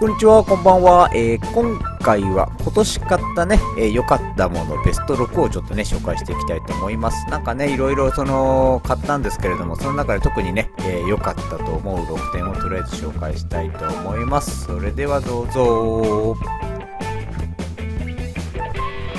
こんにちは、こんばんは。今回は今年買ったね、良かったものベスト6をちょっとね、紹介していきたいと思います。なんかね、いろいろ買ったんですけれども、その中で特にね、良かったと思う6点をとりあえず紹介したいと思います。それではどうぞ。はい、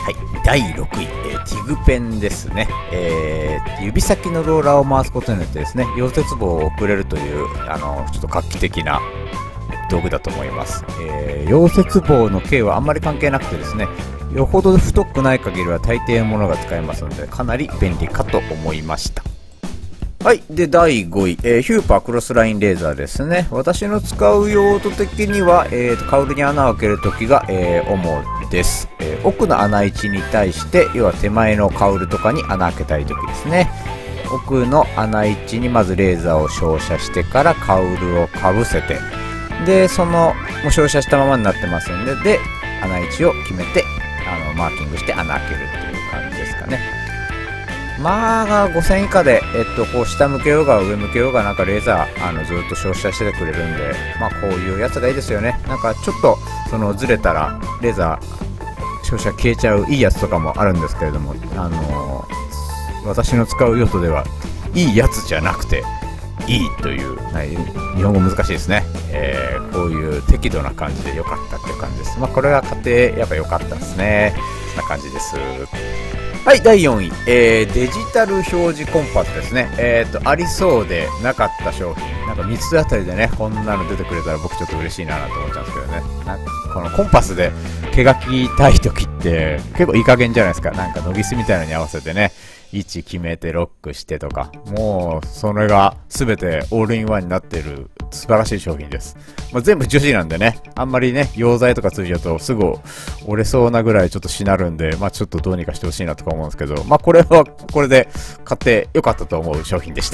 第6位、ティグペンですね。指先のローラーを回すことによってですね、溶接棒を送れるという、ちょっと画期的な道具だと思います。溶接棒の径はあんまり関係なくてですね、よほど太くない限りは大抵のものが使えますので、かなり便利かと思いました。はい。で、第5位、ヒューパークロスラインレーザーですね。私の使う用途的には、カウルに穴を開けるときが、主です。奥の穴位置に対して、要は手前のカウルとかに穴開けたいときですね。奥の穴位置にまずレーザーを照射してからカウルをかぶせて、で、もう照射したままになってますんで、で、穴位置を決めて、マーキングして穴開けるっていう感じですかね。まあ、5000以下で、こう下向けようが上向けようがなんかレーザー、ずっと照射しててくれるんで、まあ、こういうやつがいいですよね。なんかちょっと、ずれたら、レーザー、照射消えちゃういいやつとかもあるんですけれども、私の使う用途では、いいやつじゃなくて、いいという、はい、日本語難しいですね。こういう適度な感じで良かったっていう感じです。まあ、これが買ってやっぱ良かったですね。そんな感じです。はい、第4位、デジタル表示コンパスですね。ありそうでなかった商品。なんか3つあたりでね、こんなの出てくれたら僕ちょっと嬉しいなと思っちゃうんですけどね。このコンパスで手書きたい時って結構いい加減じゃないですか。なんかノギスみたいなのに合わせてね、位置決めてロックしてとか、もうそれが全てオールインワンになっている素晴らしい商品です。まあ、全部樹脂なんでね、あんまりね、溶剤とかついちゃうとすぐ折れそうなぐらいちょっとしなるんで、まあちょっとどうにかしてほしいなとか思うんですけど、まあこれはこれで買ってよかったと思う商品でした。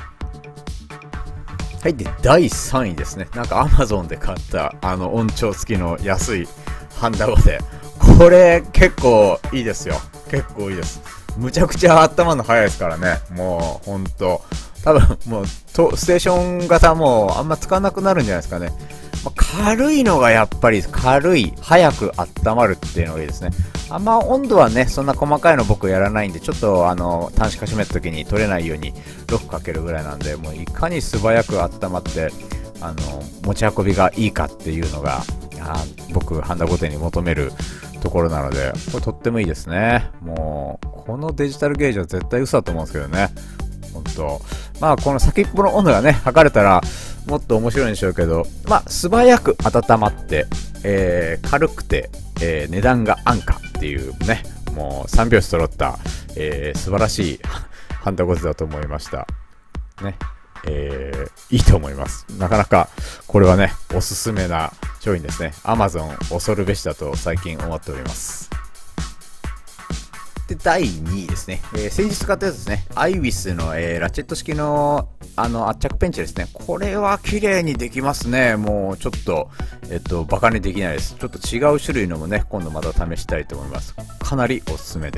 はい、で、第3位ですね。なんか Amazon で買った音調付きの安いハンダゴテ。これ結構いいですよ。結構いいです。むちゃくちゃ温まるの早いですからね。もうほんと。多分もうステーション型もうあんま使わなくなるんじゃないですかね。まあ、軽いのがやっぱり軽い、早く温まるっていうのがいいですね。あんま温度はね、そんな細かいの僕やらないんで、ちょっと端子か閉めた時に取れないようにロックかけるぐらいなんで、もういかに素早く温まって、持ち運びがいいかっていうのが、僕、ハンダゴテに求めるところなので、これとってもいいですね。もう、このデジタルゲージは絶対嘘だと思うんですけどね。本当。まあ、この先っぽの温度がね、測れたら、もっと面白いんでしょうけど、まあ、素早く温まって、軽くて、値段が安価っていうね、もう3拍子揃った、素晴らしいハンダゴテだと思いました。ね。いいと思います。なかなか、これはね、おすすめな商品ですね。Amazon 恐るべしだと最近思っております。で、第2位ですね。先日買ったやつですね。アイウィスの、ラチェット式の、圧着ペンチですね。これは綺麗にできますね。もう、ちょっと、バカにできないです。ちょっと違う種類のもね、今度また試したいと思います。かなりおすすめです。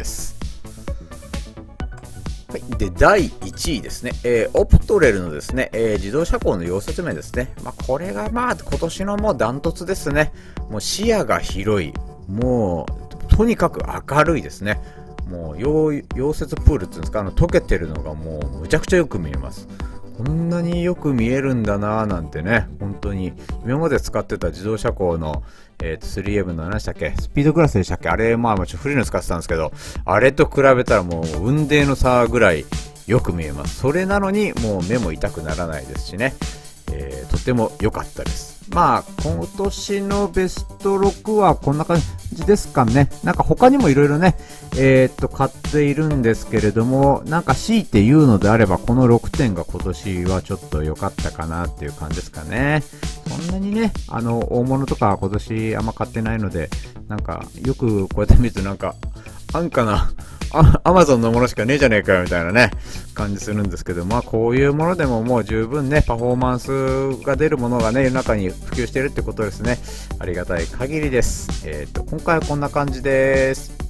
はい、で、第1位ですね。オプトレルのですね、自動車工の溶接面ですね。まあ、これがまあ、今年のもうダントツですね。もう視野が広い。もう、とにかく明るいですね。もう溶接プールっていうんですか、溶けてるのがもうむちゃくちゃよく見えます。こんなによく見えるんだなぁなんてね、本当に今まで使ってた自動車工の、3M の何でしたっけ、スピードクラスでしたっけ、あれまあ古いの使ってたんですけど、あれと比べたらもう雲泥の差ぐらいよく見えます。それなのにもう目も痛くならないですしね、とても良かったです。まあ今年のベスト6はこんな感じですかね。なんか他にもいろいろね、買っているんですけれども、なんか強いて言うのであればこの6点が今年はちょっと良かったかなっていう感じですかね。そんなにね、大物とか今年あんま買ってないので、なんかよくこうやって見るとなんか安価なAmazon のものしかねえじゃねえかよみたいなね、感じするんですけど、まあこういうものでももう十分ね、パフォーマンスが出るものがね、世の中に普及しているってことですね。ありがたい限りです。今回はこんな感じです。